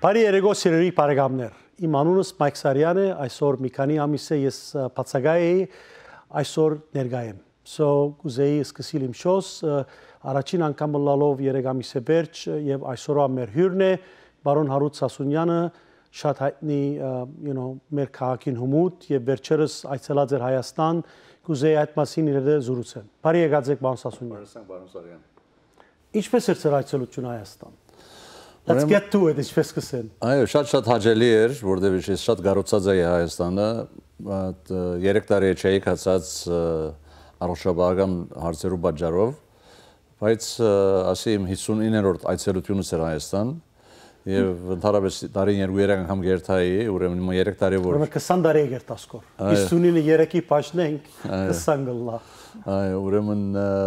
Բարի երեկո սիրելի բարեկամներ։ Իմ անունս Մայք Սարյան է, այսօր մի քանի ամիս է ես բացակայ էի, այսօր ներկա եմ։ So կուզեի սկսել իմ շոս, առաջին անգամ լալով 3 ամիս է վերջ եւ այսօրվա մեր հյուրն է բարոն Հարութ Սասունյանը, շատ հայտնի, մեր քաղաքին հումուտ եւ վերջերս այցելած էր Հայաստան, կուզեի այդ մասին իր հետ զրուցել։ Բարի եկած եք պարոն Սասունյան։ Բարի բարոն Սարյան։ Ինչպես էր ձեր այցելությունը Հայաստան։ Let's get to it, ինչպես կսեն։ Այո, շատ հաճելի էր, որտեղ ես շատ գառուցած էի Հայաստանը, 3 տարի չէի կացած առողջապահական հարցերու պատճառով, բայց ասի իմ 59-րդ այցելությունս էր Հայաստան եւ ընդհանրապես տարին 2-3 անգամ գերտայի, ուրեմն 3 տարի որ Ուրեմն 20 տարի եկեր տասկոր։ 59-ը 3-ի պաշտենք 20 գլա։ Այո, ուրեմն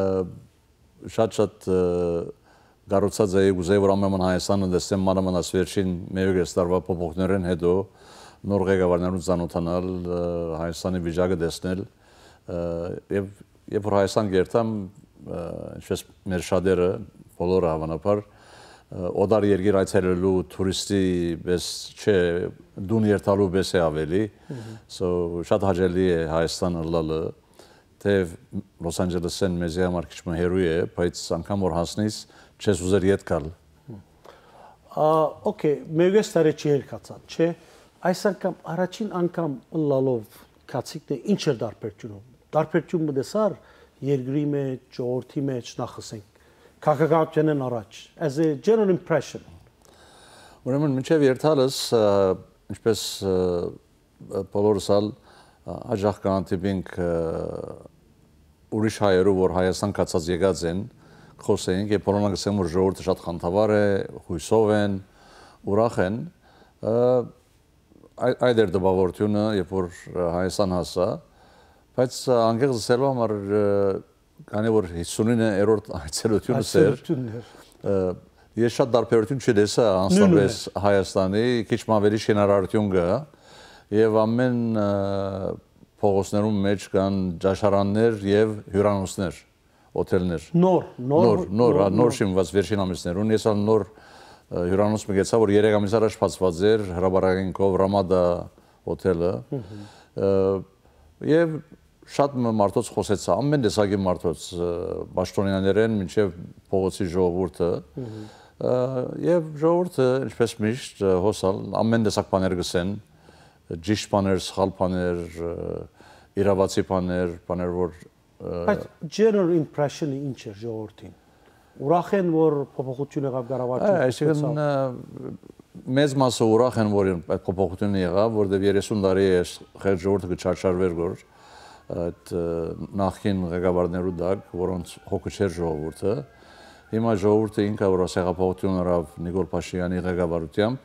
շատ գառուցած էի ուզեի որ ամեն Հայաստանը տեսնեմ մանավանդ վերջին 1 տարվա փոփոխություններն հետո նոր ղեկավարներուն ծանոթանալ Հայաստանի վիճակը տեսնել եւ երբ որ Հայաստան գերտամ ինչպես մեր շատերը բոլորը հավանաբար օդար երկիր այցելելու տուրիստի պես չէ դուն երթալու պես է ավելի so շատ հաճելի է Հայաստանը լալը թեև Լոս Անջելեսն մեզի համար քիչ հեռու է բայց անգամ որ հասնես չես ուզեր ետ գալ։ Okay, մեկ տարի չի երկացած, չէ։ Այս անգամ առաջին անգամ լալով կացիկն ինչ էր դարբերությունը։ Դարբերությունը դեսար երկրի մեջ, ժողովրդի մեջ նախսենք։ Քաղաքականությունն առաջ, as a general impression։ Ուրեմն մինչև երթալս ինչպես բոլորս հաջող կանտիպինք ուրիշ հայերու որ Հայաստան կացած եկած են խոսենք եւ բոլորն ասեմ որ ժողովուրդը շատ խանդավառ է, հույսով են, ուրախ են։ Այդ էր դպավորությունը, երբ որ Հայաստան հասա, բայց անկեղծ ասելու համար քանի որ 59-րդ այցելությունս էր։ Ես շատ դարբերություն չտեսա անձնապես Հայաստանի, քիչ ավելի շինարարություն կա եւ ամեն փողոցներում մեջ կան ճաշարաններ եւ հյուրանոցներ օթելներ նոր շինված վերջին ամիսներուն ես նոր հյուրանոց մգեցա որ 3 ամիս առաջ բացված էր հրաբարակինքով Ռամադա օթելը եւ շատ մարդոց խոսեցա ամեն տեսակի մարդոց պաշտոնյաներեն մինչեւ փողոցի ժողովուրդը եւ ժողովուրդը ինչպես միշտ հոսալ ամեն տեսակ բաներ գսեն ճիշտ բաներ, սխալ բաներ, իրավացի բաներ, որ Բայց general impression-ը ինչ է ժողովրդին։ Ուրախ են որ փոփոխություն եղավ կառավարությունը։ Այսինքն մեծ մասը ուրախ են որ այդ փոփոխությունը եղավ, որտեղ 30 տարի է խեղ ժողովուրդը կչարչարվեր որ այդ նախին ղեկավարներու դակ, որոնց հոգը չէր ժողովուրդը։ Հիմա ժողովուրդը ինքը որ հեղափոխություն արավ Նիկոլ Փաշինյանի ղեկավարությամբ,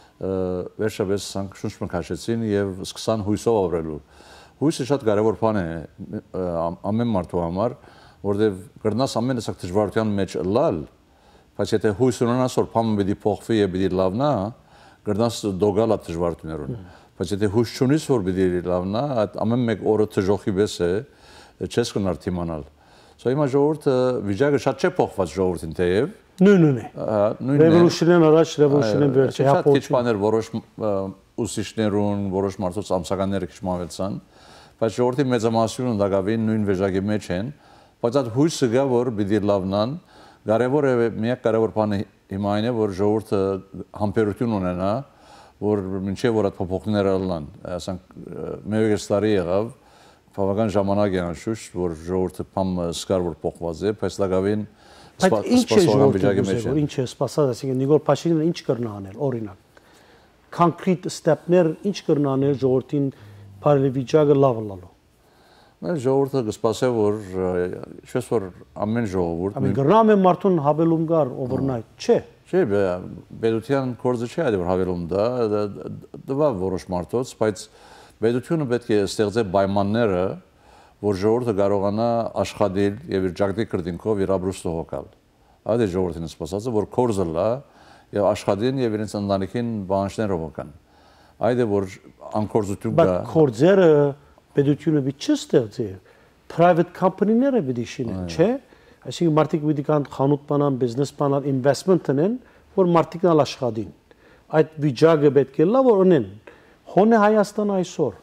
վերջապես շունչ մկաշեցին եւ սկսան հույսով ապրելու։ Հույսը շատ կարևոր բան է ամեն մարդու համար, որտեղ կրնաս ամեն տեսակ դժվարության մեջ լալ, բայց եթե հույս ունենաս որ բանը պիտի փոխվի եւ պիտի լավնա, կրնաս դոգալ այդ դժվարություններուն։ Բայց եթե հույս չունես որ պիտի լավնա, այդ ամեն մեկ օրը դժոխի պես է, չես կնար թիմանալ։ So հիմա ժողովուրդը վիճակը շատ չէ փոխված ժողովրդին թեև նույնն է։ Ռևոլյուցիոնն առաջ, ռևոլյուցիոնն վերջ է հապոց։ Շատ քիչ բաներ որոշ ուսուցիչներուն, որոշ մարդոց ամսականները քիչ մավելցան, բայց ժողովրդի մեծամասնությունը դակավին նույն վիճակի մեջ են, բայց այդ հույսը գա որ պիտի լավնան, կարևոր է միակ կարևոր բանը հիմա այն է որ ժողովուրդը համբերություն ունենա, որ մինչև որ այդ փոփոխությունները լան, ասենք 1 տարի եղավ, բավական ժամանակ է անշուշտ, որ ժողովուրդը բամը սկար որ փոխված է, բայց դակավին սպասողական վիճակի մեջ է։ Ինչ է սպասած, այսինքն Նիկոլ Փաշինյանը ինչ կրնա անել, օրինակ concrete step-ներ ինչ կրնա անել ժողովրդին բարի վիճակը լավ լալու։ Մեր ժողովուրդը կսպասե որ ինչպես որ ամեն ժողովուրդ Ամեն գրնամ է մարդուն հավելում գար overnight, չէ։ Չէ, պետության կորձը չէ այդ որ հավելում դա դվա որոշ մարդոց, բայց պետությունը պետք է ստեղծե պայմանները, որ ժողովուրդը կարողանա աշխատել եւ իր ճակտի կրտինքով իր ապրուստը հոգալ։ Այդ է ժողովրդին սպասածը, որ կորձը լա եւ աշխատին եւ իրենց ընտանիքին բանջները հոգան։ Այդ է որ անկորձություն կա։ Բայց կորձերը պետությունը պիտի չստեղծի, private company-ները պիտի շինեն, չէ՞։ Այսինքն մարդիկ պիտի կան խանութ բանան, բիզնես բանան, investment-ն են, որ մարդիկն ալ աշխատին։ այդ վիճակը պետք է լավ օրնեն։ Հոն է Հայաստանը այսօր։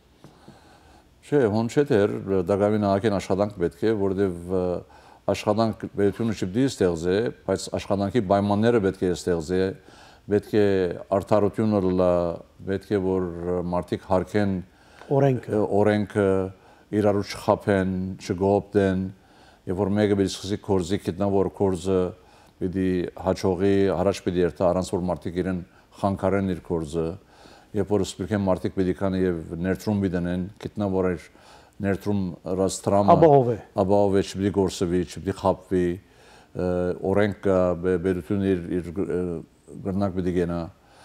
Չէ, հոն չէ դեր դակավին ակեն աշխատանք պետք է, որովհետև աշխատանք պետությունը չպետք է ստեղծի, բայց աշխատանքի պայմանները պետք է ստեղծի, պետք է արդարությունը լա, պետք է որ մարդիկ հարգեն օրենքը, իրար չխաբեն, չգոհապեն, եւ որ մեկը պետք է սկսի կորզի գտնա, որ կորզը պետք է հաջողի, առաջ պետք է երթա առանց որ մարդիկ իրեն խանգարեն իր կորզը, երբ որ սպիրկեն մարդիկ պետք է կան եւ ներդրում բիդենեն, գտնա որ այս ներդրում ռաստրամը ապահովե չպետք է գործվի, չպետք է խաբվի, օրենքը պետությունը իր գրնակ պետք է գնա,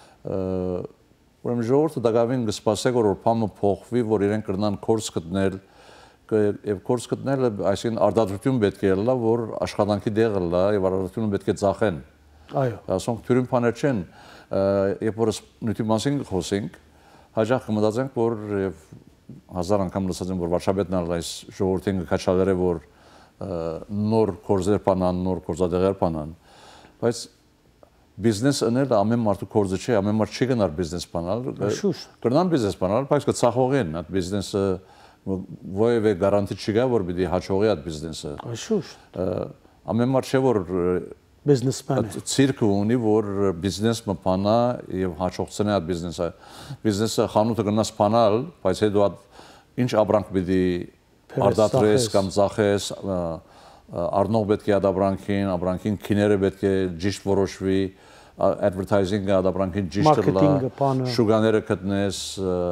ուրեմն ժողովուրդը դակավին կսպասի որ փամը փոխվի, որ իրեն կրնան կորս գտնել եւ կորս գտնելը, այսինքն արտադրություն պետք է լա, որ աշխատանքի դեղը լա եւ արտադրությունը պետք է ծախեն։ Այո։ Ասոնք թյուրին բաներ չեն, երբ որ նույնի մասին խոսենք, հաջող կմտածենք, որ եւ 1000 անգամ լսած եմ, որ վարչապետն ալ այս ժողովրդին կքաչալերը, որ նոր կորզեր բանան, նոր կորզադեղեր բանան, բայց բիզնես անել ամեն մարդու կորզը չէ, ամեն մարդ չի գնար բիզնես բանալ, կրնան բիզնես բանալ, բայց կծախողեն այդ բիզնեսը Ոևէ գարանտի չկա որ պիտի հաջողի այդ բիզնեսը։ Շուշտ։ Ամեն մարդ չէ որ բիզնեսմեն է։ Ցիրկը ունի որ բիզնեսը բանա եւ հաջողցնի այդ բիզնեսը։ Բիզնեսը խանութը գնաս բանալ, բայց հետո այդ ինչ ապրանք պիտի արտադրես կամ ծախես, առնող պետք է այդ ապրանքին քիները պետք է ճիշտ որոշվի, advertising-ը այդ ապրանքին ճիշտ լա, շուկաները գտնես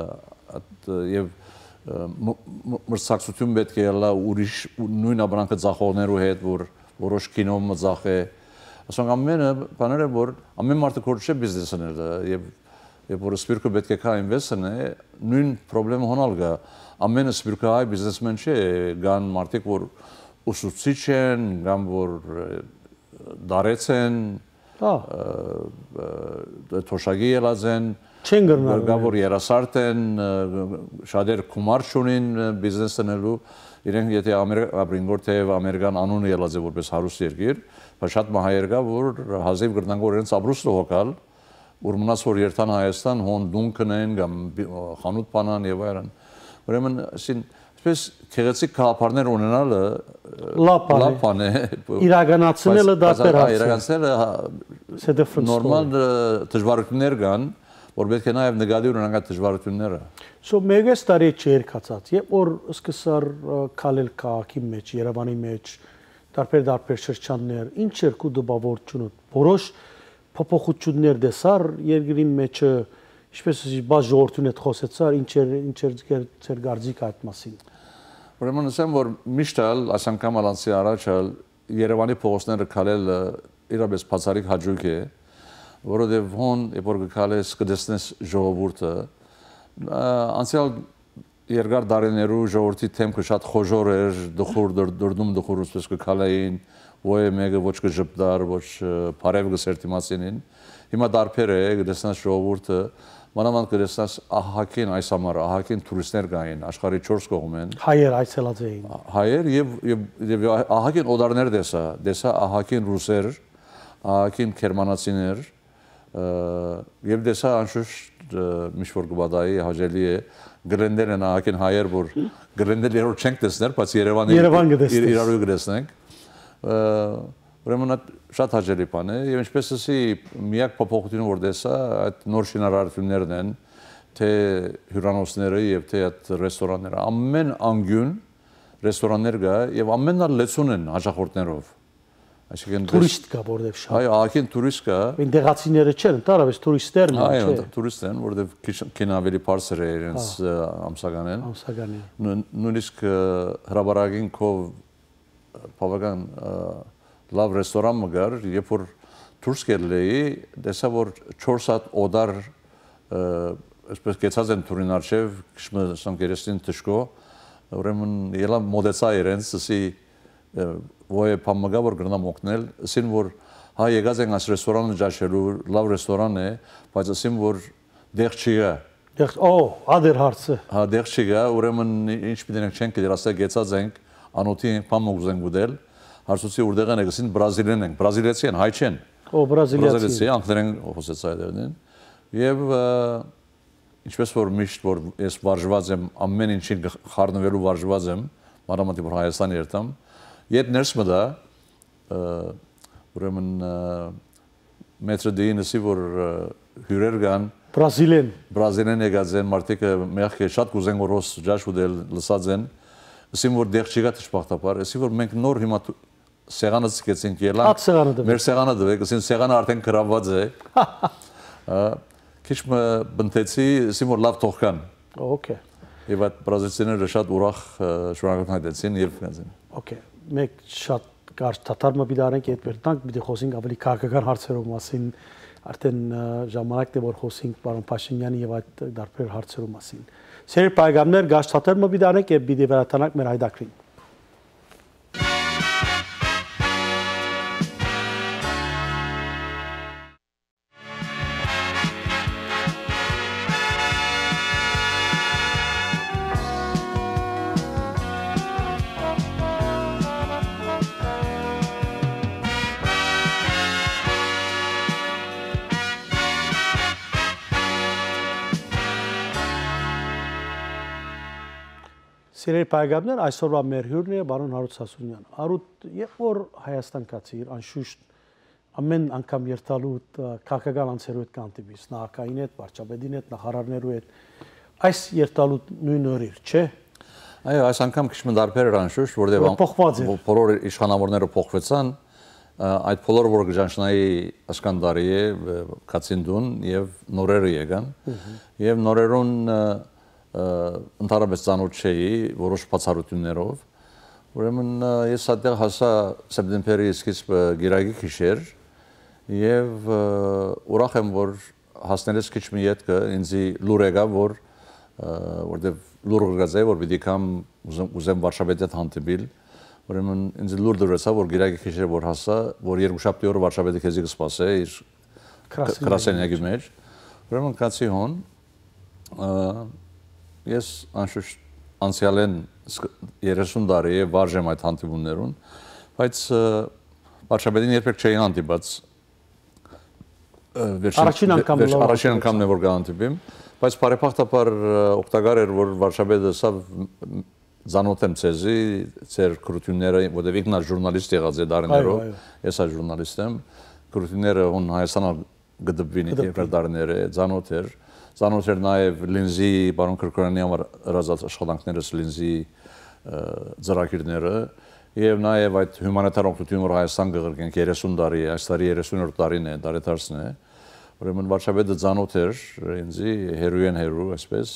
եւ մրցակցություն պետք է լա ուրիշ նույն ապրանքը ծախողներու հետ որ որոշ կինո մծախ է ասենք ամենը բաները որ ամեն մարդը կորչ է բիզնեսներ եւ որ սպիրկը պետք է կա ինվեստն է նույն խնդրեմը հոնալ գա ամենը սպիրկը այ բիզնեսմեն չէ կան մարդիկ որ ուսուցիչ են կամ որ դարեց են թոշակի ելած են չեն գրնալ գավոր երասարդ են շատեր գումար չունին բիզնես անելու իրենք եթե ամերիկան թե ամերիկան անունը ելած է որպես հարուստ երկիր բայց շատ մահայեր կա որ հազիվ գրնան որ իրենց ապրուստը հոգալ որ մնաց որ երթան Հայաստան հոն դունքն են կամ խանութ բանան եւ այլն ուրեմն ասին այսպես քեղեցիկ քաղաքներ ունենալը լավ բան է իրականացնելը դատեր հարց իրականացնելը նորմալ դժվարություններ կան որ պետք է նաև նկատի ունենանք այդ դժվարությունները։ Սո մեգես տարի չերկացած, երբ որ սկսար քալել քաղաքի մեջ, Երևանի մեջ, տարբեր շրջաններ, ինչ երկու դպավորությունը, որոշ փոփոխություններ դեսար երկրի մեջը, ինչպես բաց ժողովրդուն հետ խոսեցար, ինչեր ձեր գարձիկ այդ մասին։ Ուրեմն ասեմ, որ միշտ այս անգամ անցի առաջ Երևանի փողոցները քալելը իրապես բացառիկ հաջող է որովհետև հոն երբ որ գալես կդեսնես ժողովուրդը անցյալ երկար դարիներու ժողովրդի թեմքը շատ խոժոր էր դխուր դրդում դխուր ուսպես կքալային ոչ մեկը ոչ կժպտար ոչ բարև գսերտիմացինին հիմա դարբեր է կդեսնես ժողովուրդը մանավանդ կդեսնես ահակին այս համար ահակին տուրիստներ կային աշխարհի 4 կողմեն հայեր այցելած էին հայեր եւ ահակին օդարներ դեսա ահակին ռուսեր ահակին գերմանացիներ եւ դեսա անշուշտ միշվոր գբադայի հաջելի է գրենդեր են ահակին հայեր որ գրենդեր երոր չենք տեսներ բայց Երևանի իրարու կտեսնենք ուրեմն շատ հաջելի բան է եւ ինչպես ասի միակ փոփոխությունը որ դեսա այդ նոր շինարարություններն են թե հյուրանոցները եւ թե այդ ռեստորանները ամեն անգյուն ռեստորաններ կա եւ ամենն լեցուն են հաճախորդներով այսինքն տուրիստ կա որտեղ շատ այո ահագին տուրիստ կա դեղացիները չեն ընդհանրապես տուրիստներն են այո տուրիստ են որտեղ քին ավելի բարձր է իրենց ամսականեն նույնիսկ հրաբարագին կով բավական լավ ռեստորան մգար երբ որ դուրս գելեի դեսա որ 4 հատ օդար այսպես կեցած են թուրին արչև քշմը սանկերեստին տշկո ուրեմն ելա մոդեցա իրենց ասի ոյ փամգա որ գրնամ օգնել ասին որ հա եկած են այս ռեստորանը ջաշելու լավ ռեստորան է բայց ասին որ դեղ չի գա դեղ ադեր հարցը հա դեղ չի գա ուրեմն ինչ պիտենք չենք դրասա գեցած ենք անոթի փամ ուզենք ուդել հարցուցի որտեղ են ասին բրազիլիան են բրազիլիացի են հայ չեն բրազիլիացի անգլերեն խոսեցա այդերն Եվ ինչպես որ միշտ որ ես վարժված եմ ամեն ինչին խառնվելու վարժված եմ, մանավանդ որ Հայաստան երթամ, իդ ներս մտա ուրեմն մետրո դինսի որ հյուրեր կան Բրազիլեն եկած են մարդիկ մեղք շատ կուզեն որ հոս ջաշ ուդել լսած են, ասին որ դեղ չի գա դժբախտաբար, ասի որ մենք նոր հիմա սեղանը սկեցինք ելանք, մեր սեղանը դվեք, ասին սեղանը արդեն գրավված է, քիչ բնտեցի, ասին որ լավ թող կան։ Okay. Եվ այդ բրազիլցիները շատ ուրախ շնորհակալություն հայտնեցին եւ գնացին։ Okay. Մենք շատ կարճ թաթար մը բիդարենք այդ վերտանք, պիտի խոսենք ավելի քաղաքական հարցերով մասին, արդեն ժամանակն է որ խոսենք պարոն Փաշինյանի եւ այդ դարբեր հարցերով մասին։ Սեր պայգամներ գաճ թաթար մը բիդարենք եւ պիտի վերադառնանք մեր հայդակրին։ Սիրելի պայգամներ, այսօրվա մեր հյուրն է բարոն Հարութ Սասունյան։ Հարութ, երբ որ Հայաստան կացիր, անշուշտ ամեն անգամ երթալու քաղաքական անձերու հետ կանտիվից, նախագահին հետ, վարչապետին հետ, նախարարներու հետ, այս երթալու նույն օրեր, չէ՞։ Այո, այս անգամ քիչ դարբեր էր անշուշտ, որտեղ բոլոր իշխանավորները փոխվեցան, այդ բոլորը որ գժանշնայի Ասկանդարի է, Կացինդուն եւ նորերը եկան, եւ նորերուն ընդհանրապես ծանոթ չէի որոշ բացառություններով, ուրեմն ես այդտեղ հասա սեպտեմբերի սկիզբը գիրագի գիշեր եւ ուրախ եմ որ հասնելիս քիչ մի ետքը ինձի լուր եկավ որտեվ լուր գազե որ պիտի կամ ուզեմ վարշավետի հետ հանդիպիլ, ուրեմն ինձ լուր դրեցավ որ գիրագի գիշեր որ հասա որ երկուշաբթի օրը վարշավետի քեզի կսպասե իր գրասենյակի մեջ, ուրեմն կացի հոն ես անշուշտ անցյալեն 30 տարի է վարժ եմ այդ հանդիպումներուն, բայց վարշապետին երբեք չէի հանդիպած առաջին անգամն է որ կհանդիպիմ, բայց բարեբախտաբար օգտակար էր որ վարշապետը սա ծանոթ եմ ցեզի, ձեր քրությունները, որտեղ ինքնա ժուրնալիստ եղած է դարներով, ես այ ժուրնալիստ եմ, քրությունները հոն Հայաստանը գտվին երկար դարներ է, ծանոթ էր Ծանոթ էր նաև Լինզի, պարոն Քրկորյանի համար հրաժարված աշխատանքներս Լինզի ծրագիրները եւ նաև այդ հումանիտար օգնությունը որ Հայաստան կղրկենք 30 տարի, այս տարի 30-րդ տարին է, տարեդարձն է, ուրեմն վարչապետը ծանոթ էր ինձի հերույեն հերու, այսպես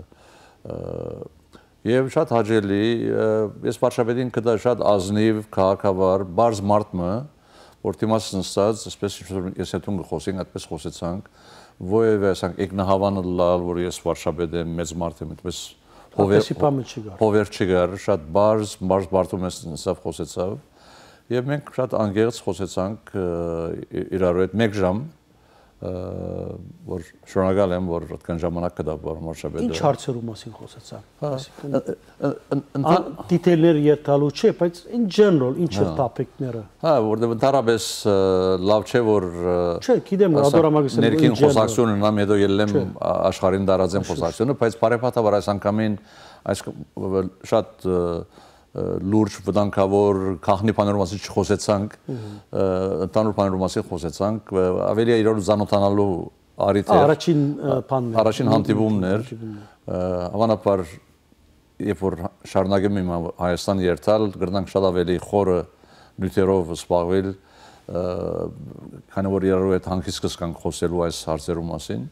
եւ շատ հաճելի, ես վարչապետին կդա շատ ազնիվ, քաղաքավար, բարձ մարդը, որ դիմաց նստած, այսպես ես հետուն կխոսենք, այդպես խոսեցանք Ոյև ասանք եկնահավանը լալ, որ ես վարշապետ եմ, մեծ մարդ եմ, այդպես հովեր չգար, շատ բարձ մարդում ես նստավ խոսեցավ եւ մենք շատ անգեղծ խոսեցանք իրարու հետ 1 ժամ, որ շնորհակալ եմ, որ այդքան ժամանակ կդա պարոն վարշապետը։ Ինչ հարցերու մասին խոսեցաք։ Դիտելներ երթալու չէ, բայց in general ինչ էր topic-ները։ Հա, որտեղ ընդհանրապես լավ չէ որ Չէ, գիտեմ, ադորամագիսը ներքին խոսակցությունը նամ հետո ելեմ աշխարհին դարածեմ խոսակցությունը, բայց բարեփոխաբար այս անգամին այս շատ լուրջ վտանգավոր քաղաքնի բաներով մասին չխոսեցանք, ընդհանուր բաներով մասին խոսեցանք, ավելի իրար զանոթանալու արիթ էր։ Առաջին հանդիպումն էր, հավանաբար երբ որ շարունակեմ իմ Հայաստան երթալ, կգրնանք շատ ավելի խորը նյութերով զբաղվել, քանի որ իրարու հետ հանգիստ կսկանք խոսելու այս հարցերու մասին։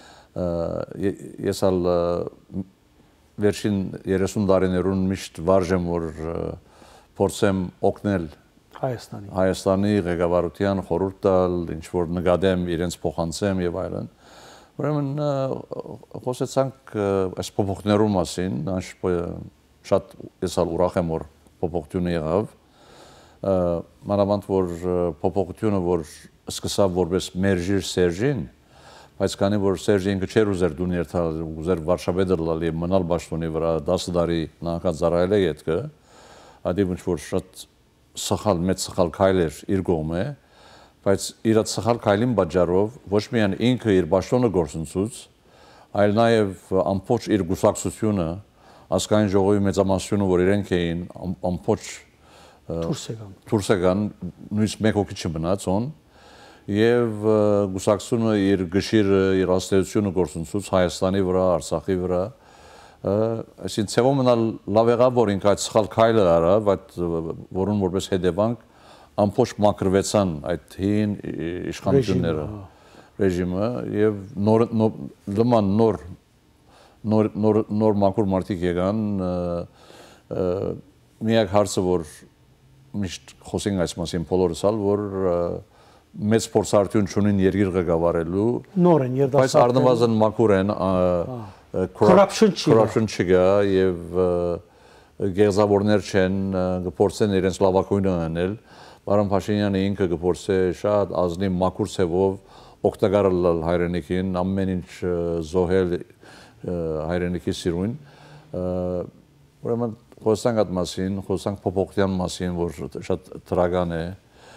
Ես ալ վերջին 30 տարիներուն միշտ վարժ եմ որ փորձեմ օգնել Հայաստանի ղեկավարության խորհուրդ տալ, ինչ որ նկատեմ իրենց փոխանցեմ եւ այլն։ Ուրեմն խոսեցանք այս փոփոխություններու մասին, շատ ես ալ ուրախ եմ որ փոփոխություն եղավ։ Մանավանդ որ փոփոխությունը որ սկսավ որպես մերժիր Սերժին, բայց քանի որ Սերժին չէր ուզեր դուն երթալ, ուզեր վարշապետը լալ եւ մնալ պաշտոնի վրա 10 տարի նախքան ծառայել է յետքը, այդի ինչ որ շատ սխալ մեծ սխալ քայլ էր իր կողմը, բայց իր սխալ քայլին պատճառով ոչ միայն ինքը իր ճաշտոնը գործընծուց, այլ նաև ամբողջ իր գուսակցությունը, ազգային ժողովի մեծամասնությունը, որ իրենք էին ամբողջ Թուրքական նույնիսկ մեկ հոգի չմնաց on եւ գուսակցությունը իր գշիրը, իր աստեցությունը գործընծուց Հայաստանի վրա, Արցախի վրա, այսինքն ցեվոմնալ լավ եղավ որ ինքը այդ սխալ քայլը արավ, այդ որոնց որպես հետևանք ամբողջ մակրվեցան այդ հին իշխանությունները, ռեժիմը եւ նոր մակուր մարդիկ եկան, միակ հարցը որ միշտ խոսենք այս մասին բոլորս ալ որ մեծ փորձառություն ունին երկիր ղեկավարելու նոր են երդասարդ բայց առնվազն մակուր են corruption չկա եւ գեղձավորներ չեն գործեն իրենց լավակույնը անել Պարոն Փաշինյանը ինքը գործե շատ ազնիվ մակուր ցևով օգտակարել հայրենիքին ամեն ինչ զոհել հայրենիքի սիրուն ուրեմն խոսանք այդ մասին, խոսանք փոփոխության մասին, որ շատ դրական է։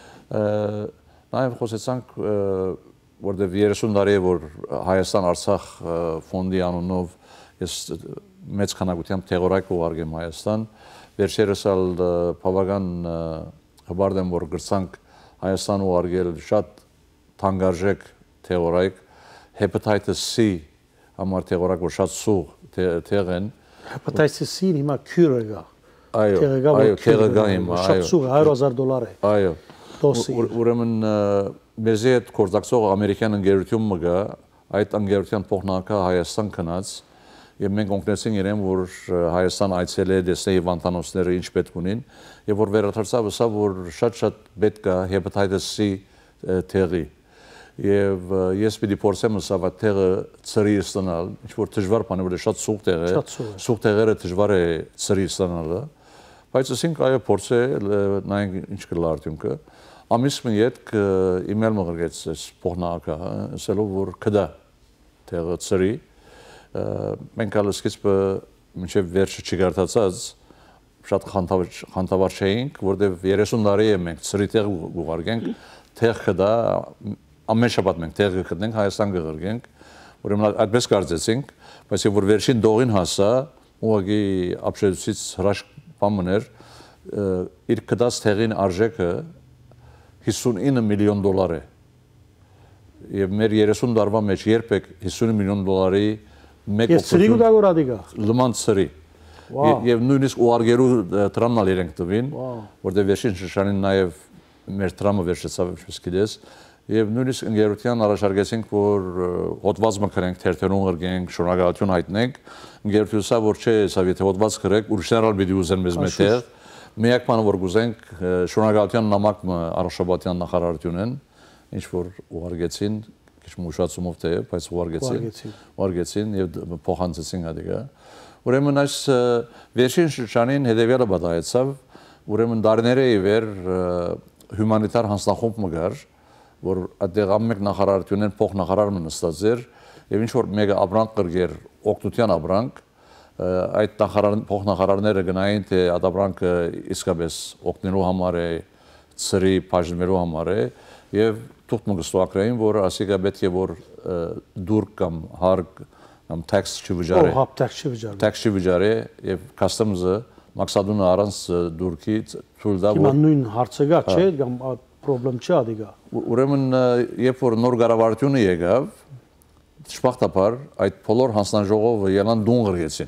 Նաև խոսեցանք, որտեղ 30 տարի է, որ Հայաստան-Արցախ ֆոնդի անունով ես մեծ քանակությամբ թեղորայք ուղարկեմ Հայաստան։ Վերջերս ալ բավական հբարդ եմ, որ գրցանք Հայաստան ուղարկել շատ թանկարժեք թեղորայք, hepatitis C համար թեղորայք, որ շատ սուղ թեղ են, Hepatitis C-ն հիմա քյուրը գա։ Այո, քերը գա հիմա, այո։ Շատ սուղ $100,000 է։ Այո։ Դոսի։ Ուրեմն մեզի այդ կորձակցող ամերիկյան ընկերություն մը գա, այդ ընկերության փոխնակը Հայաստան գնաց, եւ մենք օգնեցինք իրեն, որ Հայաստան այցելե դեսնե հիվանդանոցները ինչ պետք ունին, եւ որ վերադարձավ ասա, որ շատ պետք է hepatitis C թեղի։ Եվ ես պիտի փորձեմ ասավ այդ թեղը ծրի ստանալ, ինչ որ դժվար բան է, որ շատ սուղ տեղ է, սուղ տեղերը դժվար է ծրի ստանալը, բայց ասենք այո փորձե նայենք ինչ կլա արդյունքը։ Ամիս մի հետ իմեյլ մղրեց այս փոխնակը, ասելով որ կդա թեղը ծրի, մենք ալ սկիզբը մինչև վերջը չգարտացած շատ խանդավառ չէինք, որտեղ 30 տարի է մենք ծրի տեղ ուղարկենք, թեղ կդա ամեն շաբաթ մենք տեղը գտնենք Հայաստան գղրգենք, ուրեմն այդպես կարծեցինք, բայց որ վերջին դողին հասա, ուղղակի ապշեցուցից հրաշք բան էր, իր կդած տեղին արժեքը $59 միլիոն է։ Եվ մեր 30 տարվա մեջ երբեք $59 միլիոնի մեկ օգտություն դագորադիգա լման ծրի։ Եվ նույնիսկ ուղարկելու տրամնալ իրենք տվին, որտեղ վերջին շրջանին նաև մեր տրամը վերջացավ, ինչպես գիտես, եւ նույնիսկ ընկերության առաջարկեցինք, որ հոդված մկրենք, թերթերուն ղրգենք, շնորհակալություն հայտնենք, ընկերությունսա որ չէ, սա եթե հոդված գրեք, ուրիշներ ալ պիտի ուզեն մեզ մետեղ, միակ բանը որ գուզենք շնորհակալության նամակ Արաշաբադյան նախարարությունն, ինչ որ ուղարկեցին, քիչ մուշացումով թե, բայց ուղարկեցին եւ փոխանցեցին ադիգա։ Ուրեմն այս վերջին շրջանին հետեւյալը բադայեցավ, ուրեմն դարները ի վեր հումանիտար հանձնախումբ մգար որ այդտեղ ամեն նախարարությունեն փոխնախարարը նստած էր եւ ինչ որ մեկը ապրանք կրգեր օկտության ապրանք այդ փոխնախարարները գնային թե այդ ապրանքը իսկապես օգնելու համար է ծրի բաժնելու համար է եւ թուղթ մգստոակրային որ ասիկա պետք է որ դուր կամ հարկ կամ tax չվճարի tax չվճարի եւ customs-ը մաքսադունը առանց դուրքի թույլ տա որ հիմա նույն հարցը գա չէ կամ պրոբլեմ չի ադիգա ուրեմն երբ որ նոր կառավարությունը եկավ դժբախտաբար այդ բոլոր հանձնաժողովը ելան դուն գրեցին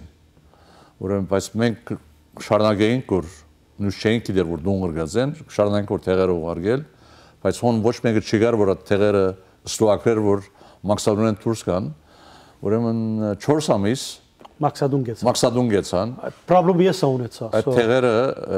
ուրեմն բայց մենք շարունակեինք որ նույն չէինք դեր որ դուն գրգածեն շարունակենք որ թեղերը ուղարկել բայց հոն ոչ մեկը չգար որ այդ թեղերը ստուակրեր որ մաքսադունեն դուրս կան ուրեմն 4 ամիս մաքսադուն գեցան պրոբլեմ ես ունեցա այդ թեղերը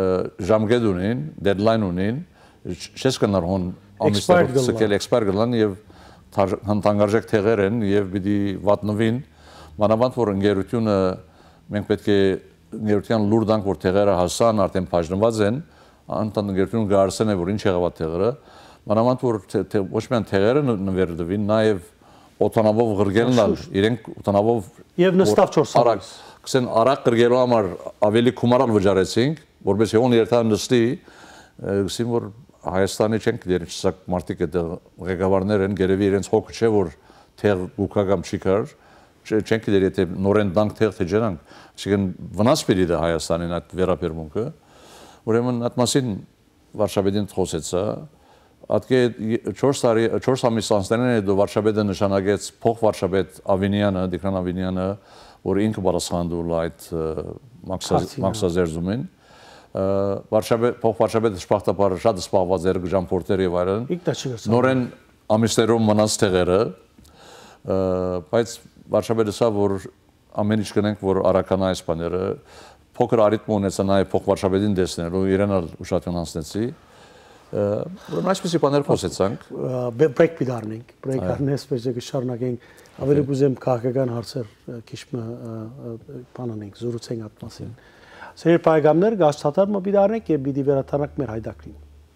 ժամկետ ունին դեդլայն ունին չես կնար հոն ամիսներ սկել էքսպայր գլան եւ հանդանգարժեք թեղեր են եւ պիտի վատնվին մանավանդ որ ընկերությունը մենք պետք է ընկերության լուր տանք որ թեղերը հասան արդեն բաժնված են անտան ընկերությունը գարսեն է որ ինչ եղավ թեղերը մանավանդ որ ոչ միայն թեղերը նվերդվին նաեւ օտանավով գրգելն ալ իրենք օտանավով եւ նստավ 4 ամիս կսեն արագ գրգելու համար ավելի կումարալ վճարեցինք որպես հոն երթան նստի գսին որ Հայաստանի չենք դեր չսա մարտիկ այդ ղեկավարներ են գերեւի իրենց հոգ չէ որ թեղ գուկագամ չի կար չենք դեր եթե նորեն դանք թեղ թե ջրանք այսինքն վնաս պիտի դա Հայաստանին այդ վերապերմունքը ուրեմն այդ մասին Վարշավեդին խոսեցա Ատկե 4 ամիս անցնելն հետո Վարշավեդը նշանակեց փոխ Վարշավեդ Ավինյանը, Դիկրան Ավինյանը, որ ինքը պատասխանատու այդ մաքսազերծումին։ Փոխ Վարշավեդը շփախտապարը շատ սպառված էր ժամփորտեր եւ այլն։ Նորեն ամիսներով մնաց տեղերը, բայց Վարշավեդը սա որ ամեն ինչ կնենք որ արական այս բաները փոքր արիթմ ունեցա նաեւ փոխ Վարշավեդին դեսնելու իրեն էլ ուշադրություն հանձնեցի։ Ուրեմն այսպեսի բաներ խոսեցանք բրեյք պիտարնենք բրեյք արնես պետք է շարունակենք ավելի կուզեմ քաղաքական հարցեր քիչ բանանենք զրուցենք այդ մասին սեր պայգամներ գաշտատար մը պիտարնենք եւ պիտի վերաթարնանք մեր հայդակրին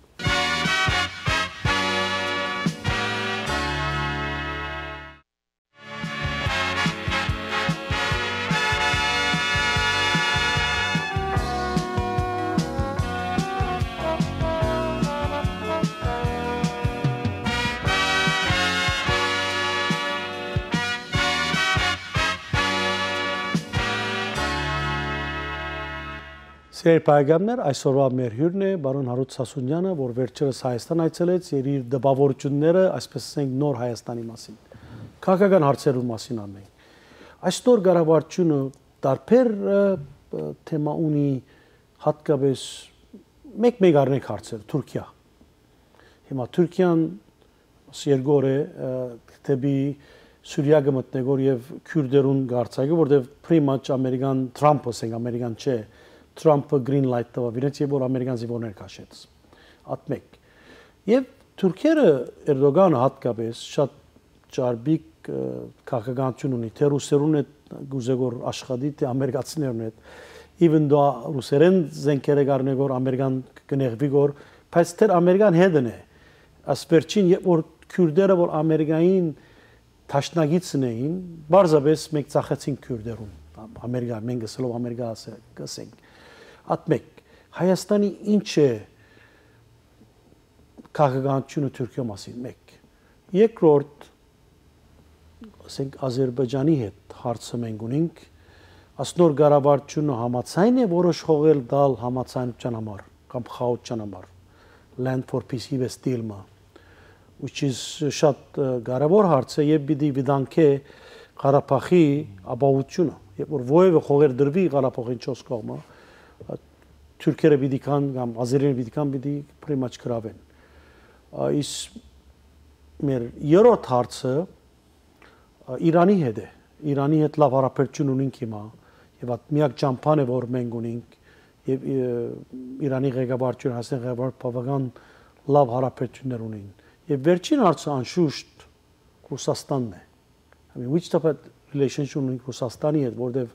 Սեր պայգամներ այսօրվա մեր հյուրն է բարոն Հարութ Սասունյանը, որ վերջերս Հայաստան այցելեց եւ իր դպավորությունները, այսպես ասենք, նոր Հայաստանի մասին, քաղաքական հարցերու մասին անենք։ Այս նոր կառավարությունը տարբեր թեմա ունի հատկապես մեկ առնենք հարցեր Թուրքիա։ Հիմա Թուրքիան երկու օր է դեպի Սուրիա գմտնեգոր եւ քյուրդերուն գարցակը, որտեղ pretty much ամերիկան Թրամփը, ասենք ամերիկան չէ, Թրամփը green light տվավ իրենց եւ որ ամերիկան զինվորներ քաշեց։ Ատմեկ։ Եվ թուրքերը Էրդոգանը հատկապես շատ ճարբիկ քաղաքականություն ունի, թե ռուսերուն է գուզեգոր աշխատի, թե ամերիկացիներուն է։ Even though ռուսերեն զենքերը գարնեգոր ամերիկան կնեղվի գոր, բայց թե ամերիկան հետն է։ Ասպերչին որ քյուրդերը որ ամերիկային Տաշնագիցն էին, բարձրապես մեկ ծախեցին քյուրդերուն, ամերիկա, մենք ասելով ամերիկա ասենք, ատմեկ, Հայաստանի ինչ է քաղաքականությունը Թուրքիա մասին, մեկ, երկրորդ, ասենք Ադրբեջանի հետ հարցը մենք ունենք, ասնոր կառավարությունը համաձայն է որոշ խողել դալ համաձայնության համար, կամ խաղաղության համար, Land for Peace Peace Deal-ը, which is շատ կարևոր հարց է եւ պիտի վիդանքե Ղարաբաղի ապահովությունը եւ որ ովևէ խողեր դրվի Ղարաբաղին 4 կողմը թուրքերը պիտի կան կամ ազերիները պիտի կան պիտի pretty much գրավեն այս մեր երրորդ հարցը Իրանի հետ է Իրանի հետ լավ հարաբերություն ունենք հիմա եւ այդ միակ ճամփան է որ մենք ունենք եւ Իրանի ղեկավարությունը հասեն բավական լավ հարաբերություններ ունեն Եվ վերջին հարցը անշուշտ Ռուսաստանն է։ I mean, which type of relationship ունենք Ռուսաստանի հետ, որտեվ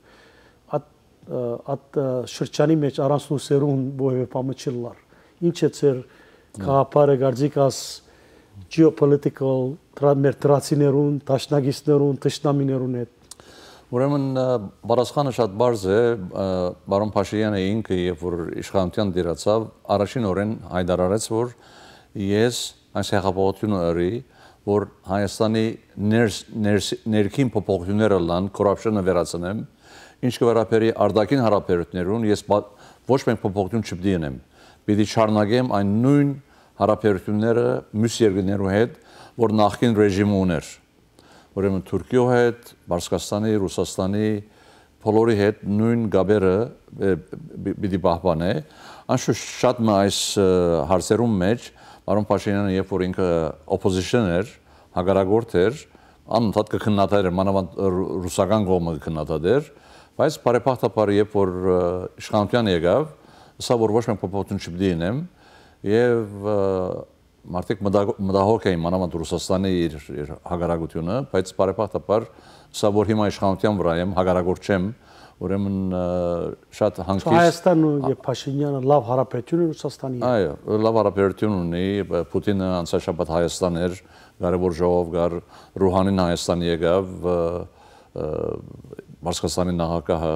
at շրջանի մեջ առանց ռուսերուն ովևէ բանը չլար։ Ինչ է ծեր քաղաքարը գարձիկաս geopolitical մեր տրացիներուն, տաշնագիստներուն, տշնամիներուն հետ։ Ուրեմն բարձրանը շատ բարձ է, բարոն Փաշինյանը ինքը երբ որ իշխանության դիրացավ, առաջին օրեն հայտարարեց, որ ես այս հեղափոխությունը ըրի, որ Հայաստանի ներքին փոփոխությունները լան, corruption-ը վերացնեմ, ինչ կվերապերի արտաքին հարաբերություններուն, ես ոչ մեկ փոփոխություն չպիտի պիտի շարունակեմ այն նույն հարաբերությունները մյուս երկրներու հետ, որ նախկին ռեժիմը ուներ։ Ուրեմն Թուրքիո հետ, Բարսկաստանի, Ռուսաստանի, բոլորի հետ նույն գաբերը պիտի պահպանե։ Անշուշտ շատ մը այս հարցերում մեջ Արոն Փաշինյանը երբ որ ինքը opposition էր, հագարագործ էր, անընդհատ կքննադատեր էր, մանավանդ ռուսական կողմը կքննադատեր, բայց բարեփոխտաբար երբ որ իշխանության եկավ, սա որ ոչ մեկ փոփոխություն չպիտի ունեմ, եւ մարդիկ մտահոգ էին մանավանդ Ռուսաստանի իր հագարագությունը, բայց բարեփոխտաբար սա որ հիմա իշխանության վրա եմ, հագարագործ չեմ, ուրեմն շատ հանգիստ Հայաստանը եւ Փաշինյանը լավ հարաբերություն ունի Ռուսաստանի հետ։ Այո, լավ հարաբերություն ունի, Պուտինը անցաշաբաթ Հայաստան էր, կարևոր ժողով գար, Ռուհանին Հայաստան եկավ, Բարսկաստանի նախագահը,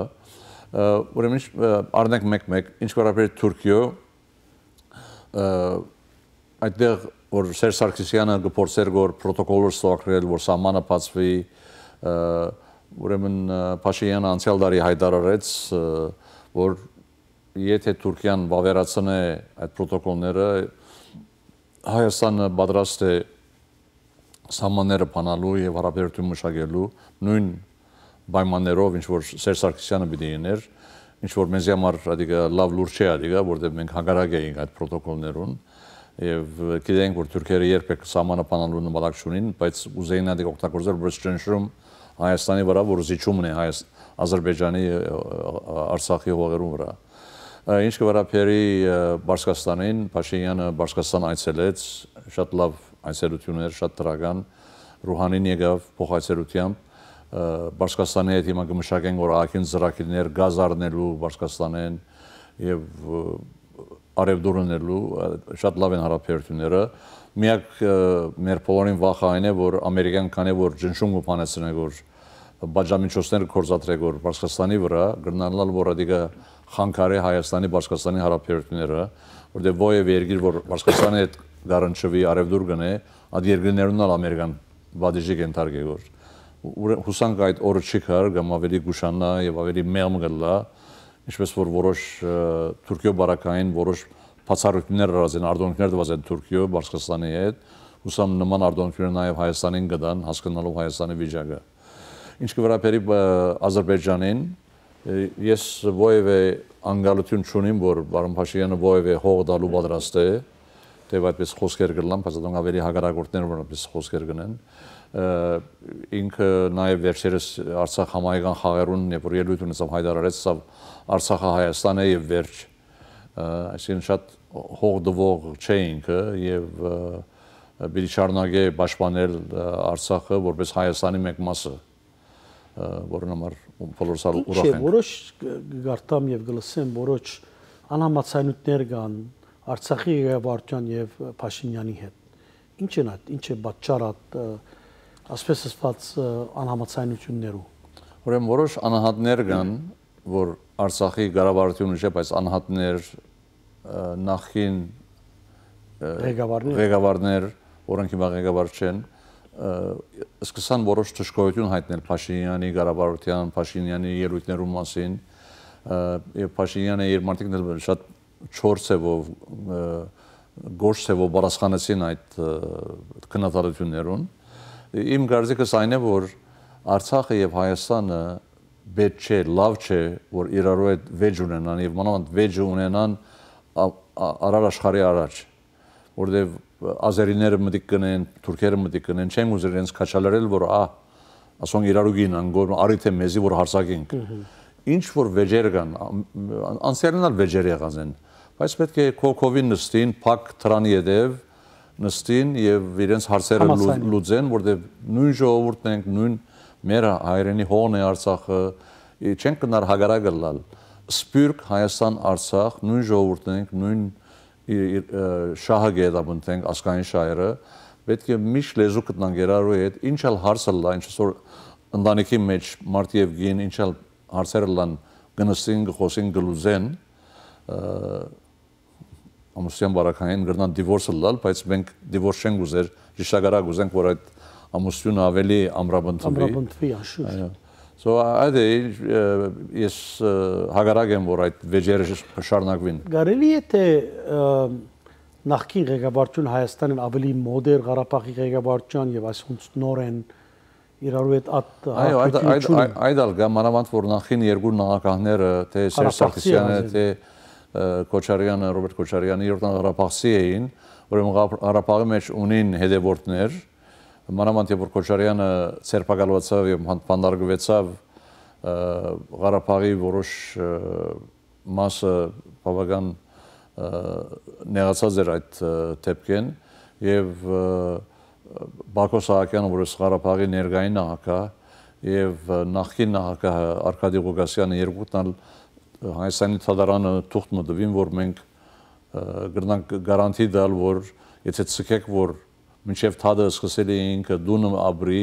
ուրեմն առնենք մեկ-մեկ, ինչ վերաբերի Թուրքիո, այդտեղ որ Սերժ Սարգսյանը գործեր որ պրոտոկոլներ ստորագրել, որ սահմանը բացվի, ուրեմն Փաշինյանը անցյալ տարի հայտարարեց, որ եթե Թուրքիան վավերացնե այդ պրոտոկոլները, Հայաստանը պատրաստ է սահմանները բանալու եւ հարաբերություն մշակելու նույն պայմաններով, ինչ որ Սերժ Սարգսյանը պիտի իներ, ինչ որ մեզ համար ադիգա լավ լուրջ չէ ադիգա, որտեղ մենք հակառակ էինք այդ պրոտոկոլներուն եւ գիտենք որ թուրքերը երբեք սահմանը բանալու նպատակ չունին, բայց ուզեին ադիգա օգտագործել որպես ճնշում Հայաստանի վրա, որ զիջումն է Ադրբեջանի Արցախի հողերուն վրա։ Ինչ կվարապերի Բարսկաստանին, Փաշինյանը Բարսկաստան այցելեց, շատ լավ այցելություններ, շատ դրական, Ռուհանին եկավ փոխայցելությամբ, Բարսկաստանի հետ հիմա կմշակենք որ ակին ծրագիրներ գազ առնելու Բարսկաստանեն եւ արևդուրնելու, շատ լավ են հարաբերությունները։ Միակ մեր բոլորին վախը այն է, որ ամերիկան քանի որ ճնշում կփանեցնեն որ բաժամիջոցները կորզատրեն որ Բարսկաստանի վրա, գտնանալ որ ադիգա խանգարե Հայաստանի Բարսկաստանի հարաբերությունները, որտեղ ովև երկիր որ Բարսկաստանի հետ գարանչվի արևդուր գնե, այդ երկրներուն ալ ամերիկան բադիժի կենթարկե որ հուսանք այդ օրը չի կար, կամ ավելի գուշանա եւ ավելի մեղմ գլա, ինչպես որ որոշ Թուրքիո բարակային որոշ բացառություններ արած են, արտոնքներ տված են Թուրքիո, Բարսկաստանի հետ, հուսամ նման արտոնքները նաեւ Հայաստանին գտան, հասկանալով Հայաստանի վիճակը։ Ինչ կվարապերի Ադրբեջանին, ես ովևէ անգալություն չունիմ, որ պարոն Փաշինյանը ովևէ հող տալու պատրաստ է, թե այդպես խոսքեր գլան, բայց դրանք ավելի հագարագործներ որ այդպես խոսքեր գնեն։ Ինքը նաև վերջերս Արցախ համայնքան խաղերուն երբ որ ելույթ ունեցավ հայտարարեց սա Արցախը Հայաստան է եւ վերջ այսինքն շատ հող դվող չէ ինքը եւ պիտի շարունակե պաշտպանել Արցախը որպես Հայաստանի մեկ մասը որն համար բոլորս ուրախ ենք որոշ գարտամ եւ գլսեմ որոշ անհամացայնություններ կան Արցախի ղեկավարության եւ Փաշինյանի հետ ինչ են այդ ինչ է պատճառը ասպես ասված անհամացայնություններով ուրեմն որոշ անհատներ կան որ Արցախի ղեկավարությունը չէ բայց անհատներ նախին ղեկավարներ որոնք հիմա ղեկավար չեն սկսան որոշ ճշգրտություն հայտնել Փաշինյանի ղեկավարության Փաշինյանի ելույթներու մասին եւ Փաշինյանը իր մարդիկները շատ չոր ցևով գորշ ցևով բարձրանացին այդ քննադատություններուն Իմ կարծիքս այն է, որ Արցախը եւ Հայաստանը պետք չէ, լավ չէ, որ իրարու հետ վեճ ունենան եւ մանավանդ վեճը ունենան արար աշխարհի առաջ, որտեւ ազերիները մտիկ կնեն, թուրքերը մտիկ կնեն, չեն ուզել իրենց քաչալերել, որ ասոնք իրարու գինան, որ արիթ է մեզի որ հարցակենք։ Ինչ որ վեճեր կան, անցյալն ալ վեճեր եղած են, բայց պետք է կոկովին նստին, փակ թրանի հետեւ նստին եւ իրենց հարցերը լուծեն, որտեղ նույն ժողովուրդն ենք, նույն մեր հայրենի հողն է Արցախը, չենք կնար հագարակ գլալ։ Սպյուրք Հայաստան Արցախ, նույն ժողովուրդն ենք, նույն շահը գետաբնենք, ասկային շահերը, պետք է միշտ լեզու գտնանք երարու հետ, ինչ էլ հարցը լա, ինչ որ ընտանիքի մեջ մարդ եւ գին, ինչ էլ հարցերը լան գնստին, գխոսին, գլուզեն, ամուսյան բարակային գրնան դիվորսը լալ, բայց մենք դիվորս չենք ուզեր, ճիշտագարակ ուզենք, որ այդ ամուսյունը ավելի ամրապնդվի։ Ամրապնդվի, անշուշտ։ So այդ ես հագարակ եմ, որ այդ վեճերը շարունակվին։ Կարելի է թե նախկին ղեկավարություն Հայաստանին ավելի մոդեր Ղարաբաղի ղեկավարության եւ այսօր նոր են իրարու հետ այդ ալ գա մանավանդ որ նախին երկու նախագահները թե Սերժ Սարգսյանը թե Քոչարյանը, Ռոբերտ Քոչարյանը Յորդան Ղարաբաղցի էին, ուրեմն Ղարաբաղի մեջ ունին հետևորդներ, մանավանդ երբ որ Քոչարյանը ցերպակալվեցավ եւ բանդարգվեցավ Ղարաբաղի որոշ մասը բավական նեղացած էր այդ դեպքեն եւ Բակո Սահակյանը որս Ղարաբաղի ներկային նախագահ եւ նախկին նախագահ Արկադի Ղուկասյանը երկուքն Հայաստանի թադարանը թուղթ մտվին, որ մենք գրնանք գարանտի դալ, որ եթե ցկեք, որ մինչև թադը սկսել է ինքը դունը ապրի,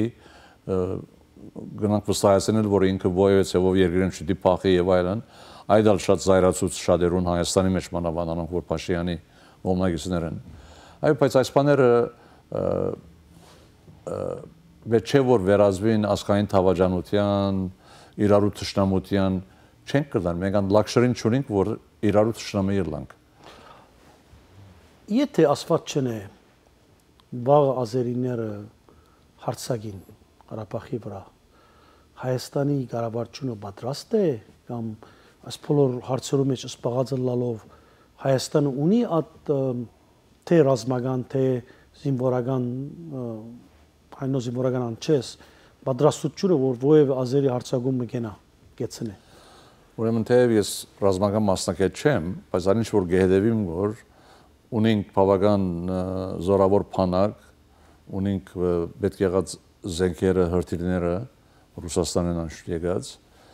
գնանք վստահեցնել, որ ինքը ովևէ ցևով երկրին չդի փախի եւ այլն, այդ ալ շատ զայրացուց շատերուն Հայաստանի մեջ մանավանդ անոնք որ Փաշինյանի կողմնակիցներ են։ Այո, բայց այս բաները չէ որ վերածվին ազգային թավաջանության, իրարու թշնամության չենք կդան, մենք ան լաքշերին չունենք, որ իրարու թշնամի ելանք։ Եթե ասված չնե վաղ ազերիները հարցակին Ղարաբաղի վրա, Հայաստանի կառավարությունը պատրաստ է կամ այս բոլոր հարցերու մեջ սպաղած լալով Հայաստանը ունի այդ թե ռազմական թե զինվորական հայնո զինվորական անչես պատրաստությունը որ ովև ազերի հարցակում մգենա գեցնե։ Ուրեմն թեև ես ռազմական մասնակից չեմ, բայց այն ինչ որ գեհդեվիմ որ ունենք բավական զորավոր փանակ, ունենք պետք եղած զենքերը, հրթիռները Ռուսաստանեն անշուշտ եկած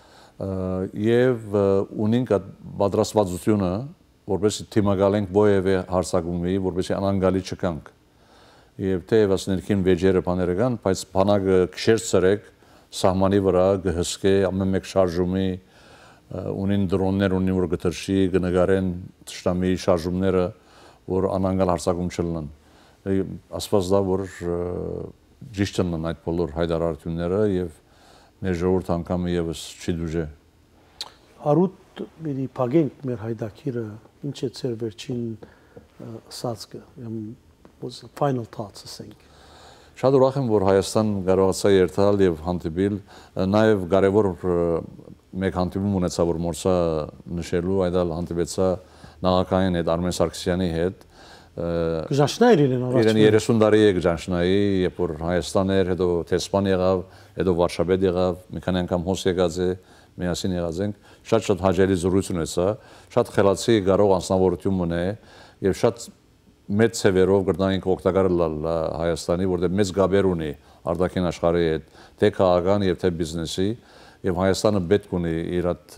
եւ ունենք այդ պատրաստվածությունը որպեսզի թիմակալենք ովևէ հարցակումի, որպեսզի անանգալի չկանք։ Եվ թեև աս ներքին վեճերը բաները կան, բայց բանակը քշեր ծրեք սահմանի վրա գհսկե ամեն մեկ շարժումի ունին դրոններ ունին որ գտրշի կնկարեն ճշտամի շարժումները որ անանգալ հարցակում չլինեն։ Ասված դա որ ճիշտ են այդ բոլոր հայտարարությունները եւ մեր ժողովուրդ անգամ եւս չի դուժե։ Հարութ մի փագենք մեր հայդակիրը ինչ է ծեր վերջին սածկը was final thoughts ասենք։ Շատ ուրախ եմ որ Հայաստան կարողացա երթալ եւ հանդիպել, նաեւ կարեւոր մեկ հանդիպում ունեցա որ մորսա նշելու, այդալ հանդիպեցա նախագահային հետ Արմեն Սարգսյանի հետ։ Գժանշնայր իրեն առաջ։ Իրեն 30 տարի է գժանշնայի, երբ որ Հայաստան էր, հետո Թեսպան եղավ, հետո Վարշավետ եղավ, մի քանի անգամ հոս եկած է, միասին եղած ենք, շատ հաջելի զրույց ունեցա, շատ խելացի կարող անձնավորություն ունե եւ շատ մեծ ցևերով գրնային օգտակար լալ Հայաստանի, որտեղ մեծ գաբեր ունի արտաքին աշխարհի հետ, թե քաղաքական եւ թե բիզնեսի, եւ Հայաստանը պետք ունի իր այդ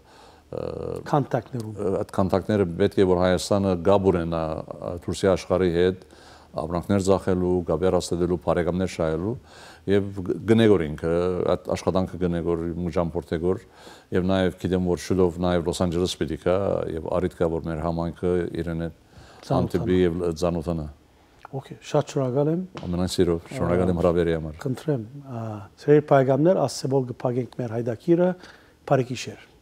կոնտակտները պետք է որ Հայաստանը գաբ ունենա Թուրքիա աշխարհի հետ ապրանքներ ծախելու, գաբեր աստելու, բարեկամներ շահելու եւ գնեգորինք այդ աշխատանքը գնեգոր մուջամփորտեգոր եւ նաեւ գիտեմ որ շուտով նաեւ Լոս Անջելես պիտի գա եւ առիթ կա որ մեր համայնքը իրեն հանդիպի եւ ծանոթանա։ Okay, շատ շնորհակալ եմ։ Ամենայն սիրով շնորհակալ եմ հրավերի համար։ Խնդրեմ, ծեր պայգամներ ասեբոլ կփակենք մեր հայդակիրը, բարի գիշեր։